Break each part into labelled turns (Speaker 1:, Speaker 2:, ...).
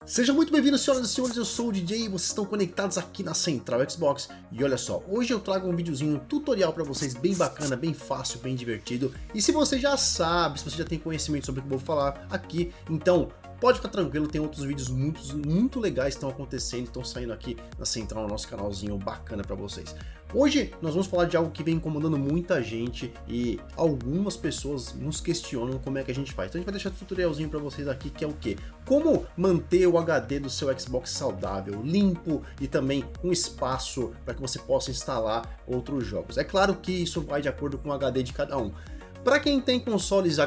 Speaker 1: Sejam muito bem-vindos, senhoras e senhores, eu sou o DJ e vocês estão conectados aqui na Central Xbox. E olha só, hoje eu trago um videozinho tutorial para vocês, bem bacana, bem fácil, bem divertido. E se você já sabe, se você já tem conhecimento sobre o que eu vou falar aqui, então pode ficar tranquilo, tem outros vídeos muito legais que estão acontecendo, estão saindo aqui na Central, no nosso canalzinho bacana para vocês. Hoje nós vamos falar de algo que vem incomodando muita gente e algumas pessoas nos questionam como é que a gente faz. Então a gente vai deixar um tutorialzinho para vocês aqui, que é o quê? Como manter o HD do seu Xbox saudável, limpo e também com espaço para que você possa instalar outros jogos. É claro que isso vai de acordo com o HD de cada um. Para quem tem consoles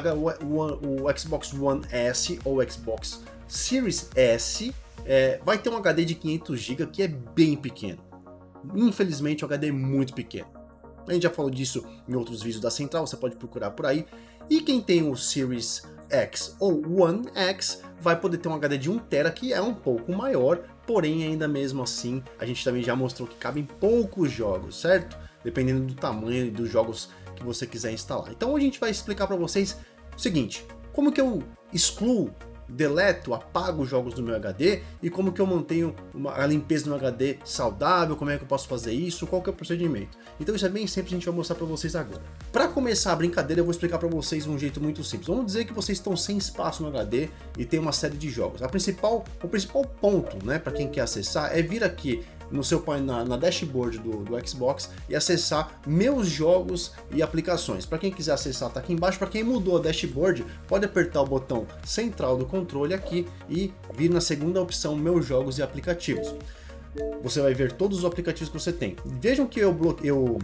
Speaker 1: o Xbox One S ou Xbox Series S, vai ter um HD de 500 GB que é bem pequeno. Infelizmente o HD é muito pequeno. A gente já falou disso em outros vídeos da Central, você pode procurar por aí. E quem tem o Series X ou One X vai poder ter um HD de 1 TB que é um pouco maior, porém ainda mesmo assim a gente também já mostrou que cabem poucos jogos, certo? Dependendo do tamanho e dos jogos que você quiser instalar. Então a gente vai explicar para vocês o seguinte: como que eu excluo, deleto, apago os jogos do meu HD e como que eu mantenho a limpeza do meu HD saudável, como é que eu posso fazer isso, qual que é o procedimento. Então isso é bem simples, a gente vai mostrar para vocês agora. Para começar a brincadeira eu vou explicar para vocês um jeito muito simples. Vamos dizer que vocês estão sem espaço no HD e tem uma série de jogos. O principal ponto, né, para quem quer acessar é vir aqui no seu na dashboard do Xbox e acessar meus jogos e aplicações. Para quem quiser acessar, tá aqui embaixo. Para quem mudou a dashboard, pode apertar o botão central do controle aqui e vir na segunda opção meus jogos e aplicativos. Você vai ver todos os aplicativos que você tem. Vejam que eu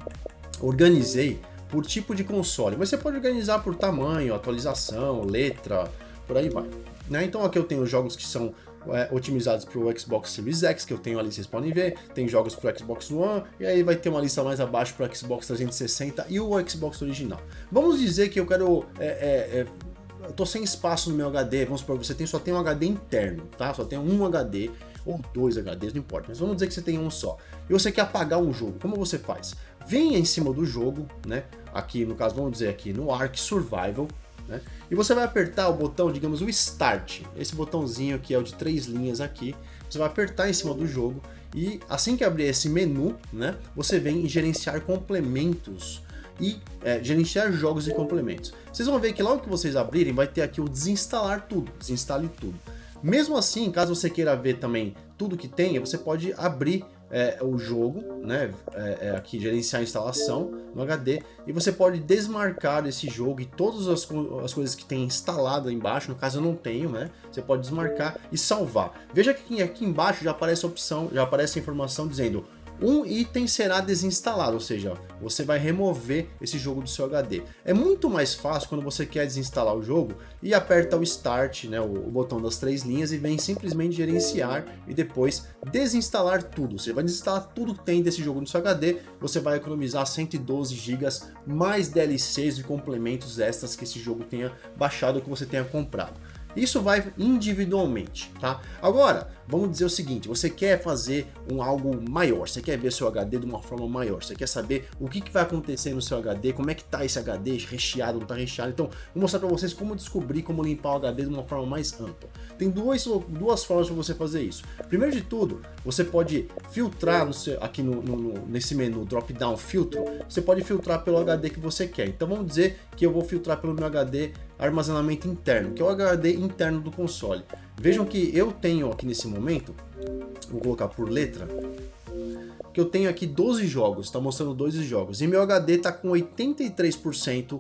Speaker 1: organizei por tipo de console, mas você pode organizar por tamanho, atualização, letra, por aí vai, né? Então aqui eu tenho jogos que são otimizados para o Xbox Series X, que eu tenho ali, vocês podem ver, tem jogos para o Xbox One, e aí vai ter uma lista mais abaixo para o Xbox 360 e o Xbox original. Vamos dizer que eu quero, eu tô sem espaço no meu HD, vamos supor, você só tem um HD interno, tá? Só tem um HD ou 2 HDs, não importa, mas vamos dizer que você tem um só, e você quer apagar um jogo, como você faz? Venha em cima do jogo, né? Aqui no caso, vamos dizer aqui no Ark Survival, né? E você vai apertar o botão, digamos, o Start, esse botãozinho que é o de 3 linhas aqui, você vai apertar em cima do jogo e assim que abrir esse menu, né, você vem em gerenciar complementos e gerenciar jogos e complementos. Vocês vão ver que logo que vocês abrirem vai ter aqui o desinstalar tudo, desinstale tudo. Mesmo assim, caso você queira ver também tudo que tem, você pode abrir o jogo, né, aqui gerenciar a instalação no HD, e você pode desmarcar esse jogo e todas as coisas que tem instalado aí embaixo. No caso eu não tenho, né, você pode desmarcar e salvar. Veja que aqui embaixo já aparece a opção, já aparece a informação dizendo um item será desinstalado, ou seja, você vai remover esse jogo do seu HD. É muito mais fácil quando você quer desinstalar o jogo e aperta o Start, né, o botão das 3 linhas, e vem simplesmente gerenciar e depois desinstalar tudo. Você vai desinstalar tudo que tem desse jogo no seu HD, você vai economizar 112 GB mais DLCs e complementos extras que esse jogo tenha baixado ou que você tenha comprado. Isso vai individualmente, tá? Agora, vamos dizer o seguinte: você quer fazer algo maior, você quer ver seu HD de uma forma maior, você quer saber o que vai acontecer no seu HD, como é que tá esse HD, recheado, não tá recheado. Então, vou mostrar para vocês como descobrir, como limpar o HD de uma forma mais ampla. Tem duas formas para você fazer isso. Primeiro de tudo, você pode filtrar aqui nesse menu drop down filtro, você pode filtrar pelo HD que você quer. Então vamos dizer que eu vou filtrar pelo meu HD armazenamento interno, que é o HD interno do console. Vejam que eu tenho aqui nesse momento, vou colocar por letra, que eu tenho aqui 12 jogos, está mostrando 12 jogos, e meu HD está com 83%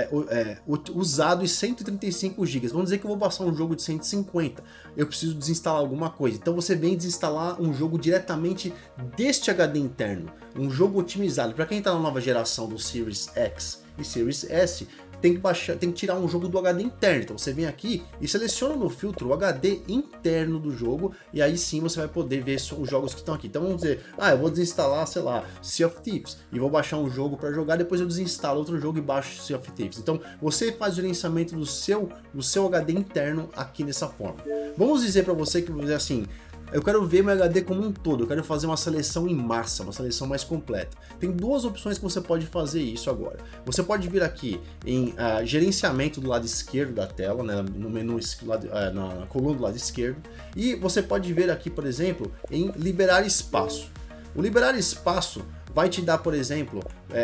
Speaker 1: usado e 135 GB. Vamos dizer que eu vou baixar um jogo de 150, eu preciso desinstalar alguma coisa. Então você vem desinstalar um jogo diretamente deste HD interno, um jogo otimizado. Para quem está na nova geração do Series X e Series S, tem que tirar um jogo do HD interno. Então você vem aqui e seleciona no filtro o HD interno do jogo, e aí sim você vai poder ver os jogos que estão aqui. Então vamos dizer, eu vou desinstalar, sei lá, Sea of Thieves, e vou baixar um jogo para jogar, depois eu desinstalo outro jogo e baixo Sea of Thieves. Então você faz o gerenciamento do seu HD interno aqui nessa forma. Vamos dizer para você que, assim, eu quero ver meu HD como um todo, eu quero fazer uma seleção em massa, uma seleção mais completa. Tem duas opções que você pode fazer isso agora. Você pode vir aqui em gerenciamento do lado esquerdo da tela, né, no menu na coluna do lado esquerdo, e você pode ver aqui, por exemplo, em liberar espaço. O liberar espaço vai te dar, por exemplo,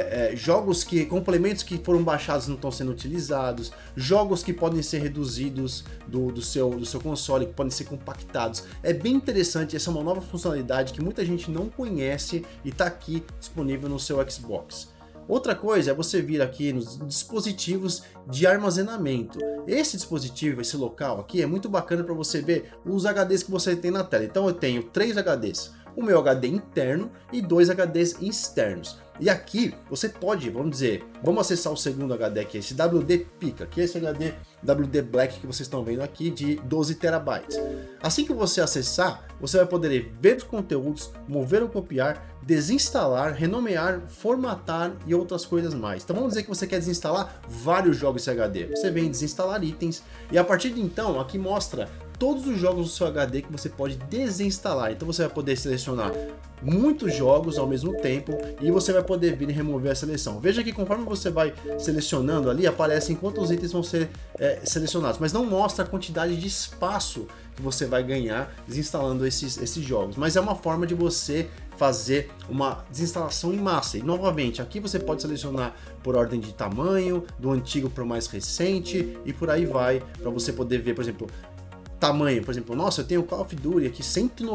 Speaker 1: complementos que foram baixados não estão sendo utilizados, jogos que podem ser reduzidos do seu console, que podem ser compactados. É bem interessante, essa é uma nova funcionalidade que muita gente não conhece e está aqui disponível no seu Xbox. Outra coisa é você vir aqui nos dispositivos de armazenamento. Esse dispositivo, esse local aqui, é muito bacana para você ver os HDs que você tem na tela. Então eu tenho 3 HDs. O meu HD interno e 2 HDs externos. E aqui você pode, vamos acessar o segundo HD aqui, esse WD Pica, que é esse HD WD Black que vocês estão vendo aqui de 12 TB. Assim que você acessar, você vai poder ver os conteúdos, mover ou copiar, desinstalar, renomear, formatar e outras coisas mais. Então vamos dizer que você quer desinstalar vários jogos desse HD. Você vem desinstalar itens e a partir de então aqui mostra todos os jogos do seu HD que você pode desinstalar. Então você vai poder selecionar muitos jogos ao mesmo tempo e você vai poder vir e remover a seleção. Veja que conforme você vai selecionando ali, aparecem quantos itens vão ser selecionados, mas não mostra a quantidade de espaço que você vai ganhar desinstalando esses jogos. Mas é uma forma de você fazer uma desinstalação em massa. E novamente, aqui você pode selecionar por ordem de tamanho, do antigo para o mais recente e por aí vai, para você poder ver, por exemplo, tamanho, por exemplo, nossa, eu tenho Call of Duty aqui,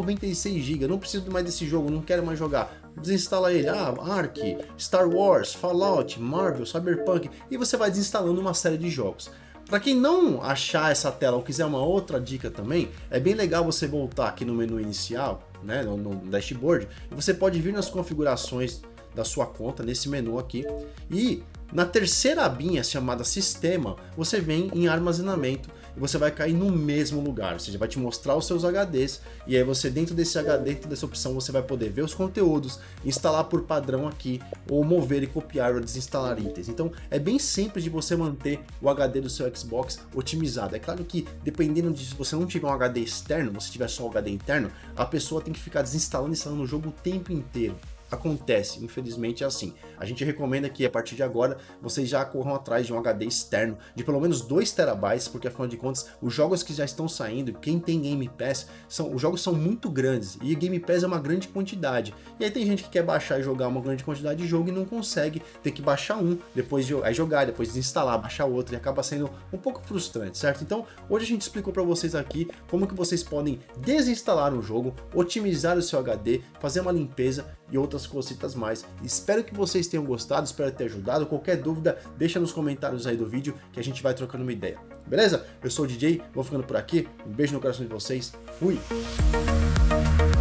Speaker 1: 196 GB, não preciso mais desse jogo, não quero mais jogar. Desinstala ele, Ark, Star Wars, Fallout, Marvel, Cyberpunk, e você vai desinstalando uma série de jogos. Para quem não achar essa tela ou quiser uma outra dica também, é bem legal você voltar aqui no menu inicial, né, no dashboard, e você pode vir nas configurações da sua conta, nesse menu aqui, e na terceira abinha chamada Sistema, você vem em Armazenamento e você vai cair no mesmo lugar, ou seja, vai te mostrar os seus HDs e aí você dentro desse HD, dentro dessa opção, você vai poder ver os conteúdos, instalar por padrão aqui, ou mover e copiar ou desinstalar itens. Então é bem simples de você manter o HD do seu Xbox otimizado. É claro que dependendo de se você não tiver um HD externo, você tiver só um HD interno, a pessoa tem que ficar desinstalando e instalando o jogo o tempo inteiro. Acontece, infelizmente é assim. A gente recomenda que a partir de agora vocês já corram atrás de um HD externo de pelo menos 2 TB, porque afinal de contas os jogos que já estão saindo, quem tem Game Pass, os jogos são muito grandes e Game Pass é uma grande quantidade. E aí tem gente que quer baixar e jogar uma grande quantidade de jogo e não consegue, tem que baixar um, depois jogar, depois desinstalar, baixar outro e acaba sendo um pouco frustrante, certo? Então hoje a gente explicou para vocês aqui como que vocês podem desinstalar um jogo, otimizar o seu HD, fazer uma limpeza e outras cositas mais. Espero que vocês tenham gostado, espero ter ajudado. Qualquer dúvida, deixa nos comentários aí do vídeo que a gente vai trocando uma ideia. Beleza? Eu sou o DJ, vou ficando por aqui. Um beijo no coração de vocês. Fui!